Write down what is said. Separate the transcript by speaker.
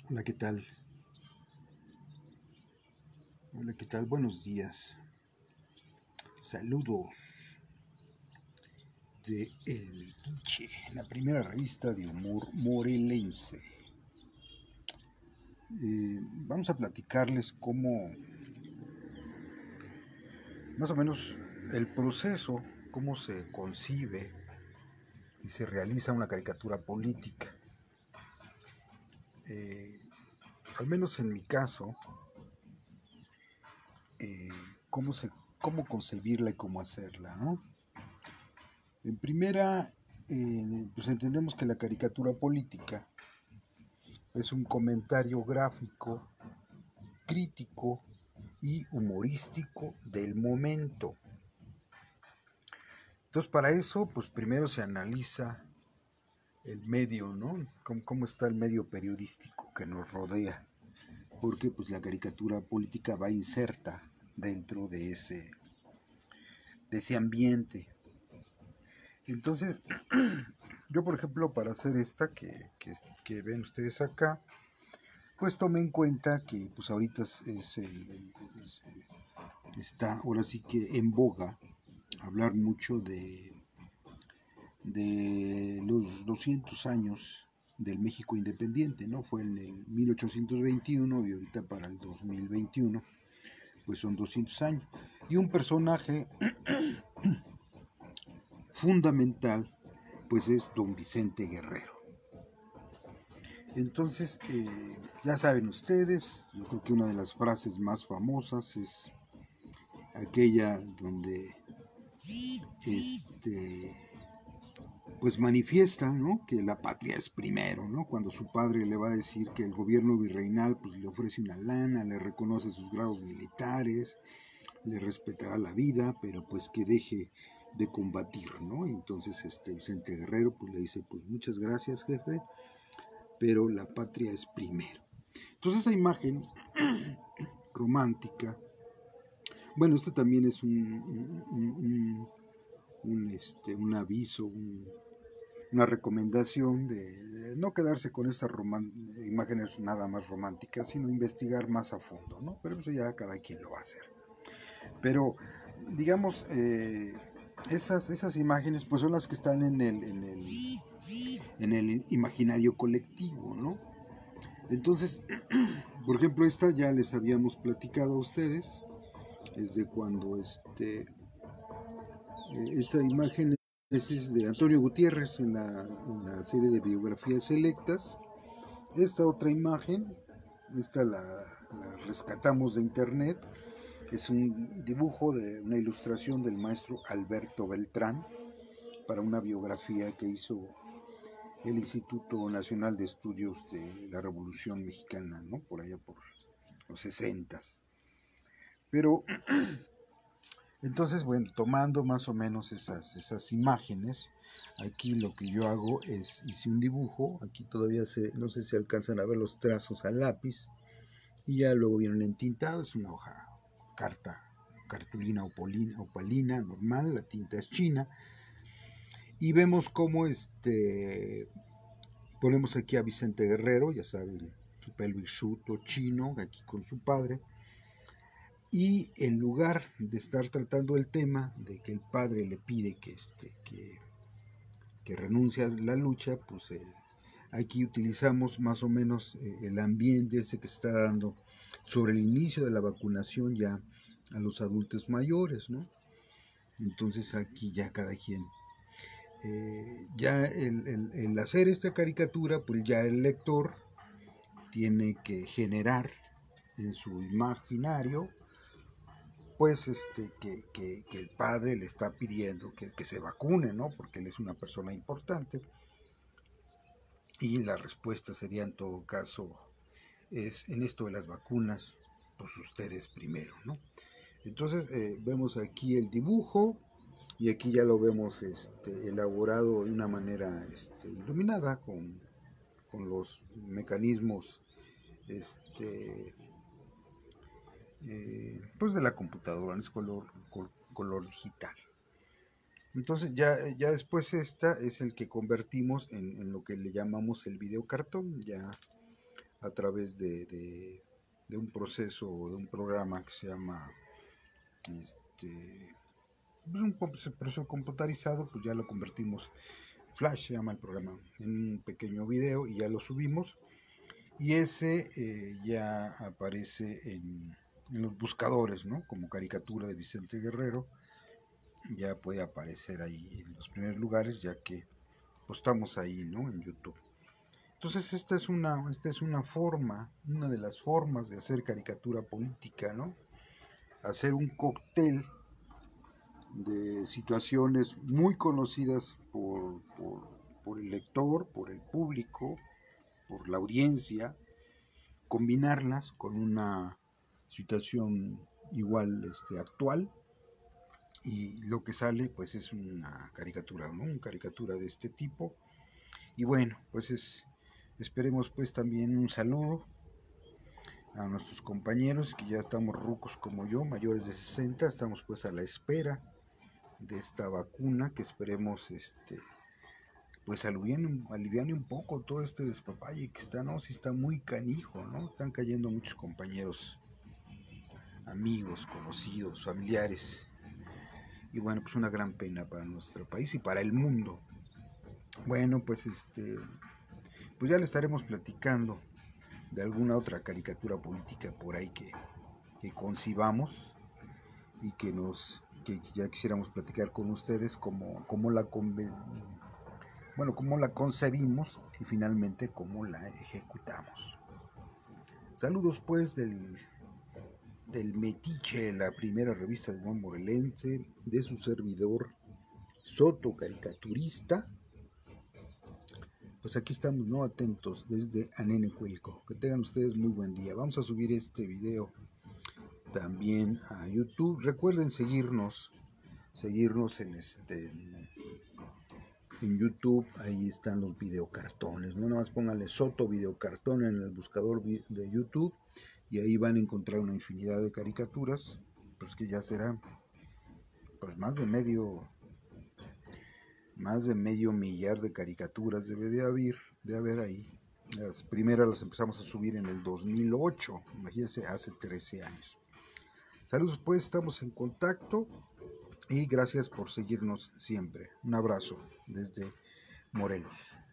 Speaker 1: Hola, ¿qué tal? Hola, ¿qué tal? Buenos días. Saludos de El Metiche, la primera revista de humor morelense. Vamos a platicarles cómo, más o menos, el proceso, cómo se concibe y se realiza una caricatura política. Eh, Al menos en mi caso, eh, cómo, cómo concebirla y cómo hacerla, ¿no? En primera, pues entendemos que la caricatura política es un comentario gráfico, crítico y humorístico del momento. Entonces, para eso, pues primero se analiza el medio, ¿no? Cómo está el medio periodístico que nos rodea, porque pues la caricatura política va inserta dentro de ese ambiente. Entonces, yo por ejemplo, para hacer esta que ven ustedes acá, pues tomé en cuenta que pues ahorita está ahora sí que en boga hablar mucho de los 200 años del México independiente, ¿no? Fue en el 1821 y ahorita para el 2021 pues son 200 años. Y un personaje fundamental pues es don Vicente Guerrero. Entonces, ya saben ustedes, yo creo que una de las frases más famosas es aquella donde pues manifiesta, ¿no?, que la patria es primero, ¿no? Cuando su padre le va a decir que el gobierno virreinal pues le ofrece una lana, le reconoce sus grados militares, le respetará la vida, pero pues que deje de combatir, ¿no? Y entonces Vicente Guerrero pues le dice, pues muchas gracias, jefe, pero la patria es primero. Entonces esa imagen romántica, bueno, esto también es un aviso, una recomendación de no quedarse con estas imágenes nada más románticas, sino investigar más a fondo, ¿no? Pero eso ya cada quien lo va a hacer. Pero, digamos, esas imágenes pues son las que están en el imaginario colectivo, ¿no? Entonces, por ejemplo, esta ya les habíamos platicado a ustedes, es de cuando esta imagen es de Antonio Gutiérrez en la serie de biografías selectas. Esta otra imagen, esta la rescatamos de internet, es un dibujo de una ilustración del maestro Alberto Beltrán para una biografía que hizo el Instituto Nacional de Estudios de la Revolución Mexicana, ¿no? Por allá por los 60s. Pero entonces, bueno, tomando más o menos esas imágenes, aquí lo que yo hago es, hice un dibujo, aquí todavía no sé si alcanzan a ver los trazos al lápiz, y ya luego viene un entintado, es una hoja, cartulina opalina normal, la tinta es china, y vemos cómo ponemos aquí a Vicente Guerrero, ya saben, su pelo hirsuto chino, aquí con su padre, y en lugar de estar tratando el tema de que el padre le pide que renuncie a la lucha, pues aquí utilizamos más o menos el ambiente que se está dando sobre el inicio de la vacunación ya a los adultos mayores, ¿no? Entonces aquí ya cada quien, ya el hacer esta caricatura, pues ya el lector tiene que generar en su imaginario pues que el padre le está pidiendo que se vacune, ¿no? Porque él es una persona importante. Y la respuesta sería en todo caso, es en esto de las vacunas, pues ustedes primero, ¿no? Entonces vemos aquí el dibujo y aquí ya lo vemos elaborado de una manera iluminada con los mecanismos pues de la computadora, en color digital. Entonces ya después esta es el que convertimos en lo que le llamamos el videocartón. Ya a través de un proceso, de un programa que se llama un proceso computarizado, pues ya lo convertimos. Flash se llama el programa, en un pequeño video, y ya lo subimos, y ese ya aparece en los buscadores, ¿no? Como caricatura de Vicente Guerrero, ya puede aparecer ahí en los primeros lugares, ya que postamos ahí, ¿no? En YouTube. Entonces esta es una forma, una de las formas de hacer caricatura política, ¿no? Hacer un cóctel de situaciones muy conocidas por el lector, por el público, por la audiencia, combinarlas con una situación igual actual, y lo que sale pues es una caricatura, ¿no? Una caricatura de este tipo. Y bueno, pues esperemos pues también un saludo a nuestros compañeros que ya estamos rucos como yo, mayores de 60, estamos pues a la espera de esta vacuna, que esperemos pues aliviane un poco todo este despapalle que está, ¿no? Sí está muy canijo, ¿no? Están cayendo muchos compañeros, amigos, conocidos, familiares, y bueno, pues una gran pena para nuestro país y para el mundo. Bueno, pues pues ya le estaremos platicando de alguna otra caricatura política por ahí que concibamos, y que ya quisiéramos platicar con ustedes cómo la concebimos, y finalmente cómo la ejecutamos. Saludos pues del Metiche, la primera revista de humor morelense, de su servidor Soto Caricaturista. Pues aquí estamos, ¿no? Atentos desde Anenecuilco. Que tengan ustedes muy buen día. Vamos a subir este video también a YouTube. Recuerden seguirnos en YouTube. Ahí están los videocartones, no nada más pónganle Soto Videocartón en el buscador de YouTube, y ahí van a encontrar una infinidad de caricaturas, pues que ya será pues más de medio millar de caricaturas debe de haber ahí. Las primeras las empezamos a subir en el 2008, imagínense, hace 13 años. Saludos pues, estamos en contacto, y gracias por seguirnos siempre. Un abrazo desde Morelos.